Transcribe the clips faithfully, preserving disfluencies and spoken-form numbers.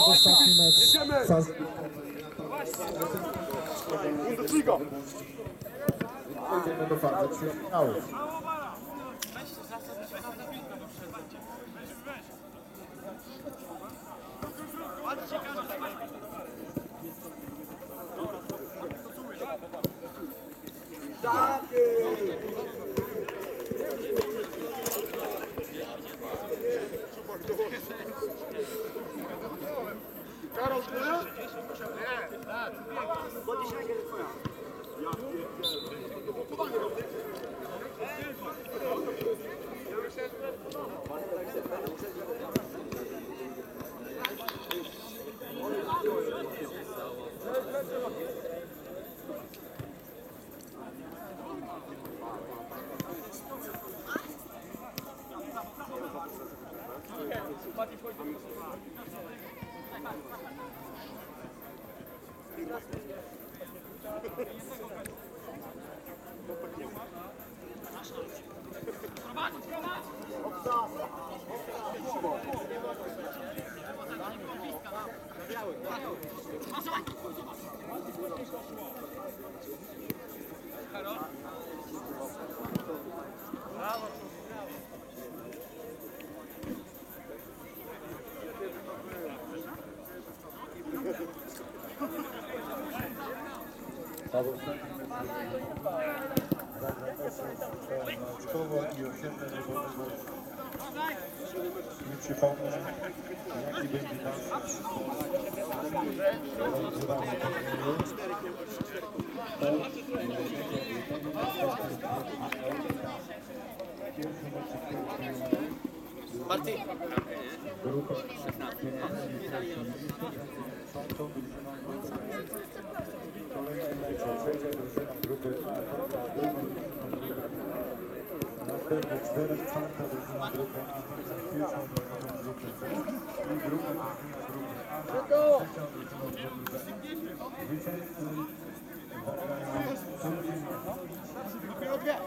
przedostatni mecz fazy. Przejdziemy do fazy ćwierćfinałów. Karol, ty? Szkoła i osiedle niewolnego. Nie przypomnę, jaki będzie nasz Marty. Następnie czterech czwarta drużyna grupy A, pierwszą drużyną grupy B i druga drużyna grupy A, trzecia drużyna grupy B. Zwycięzcy zagrają półfinał.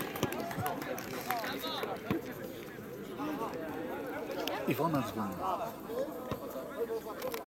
Iwona dzwoni.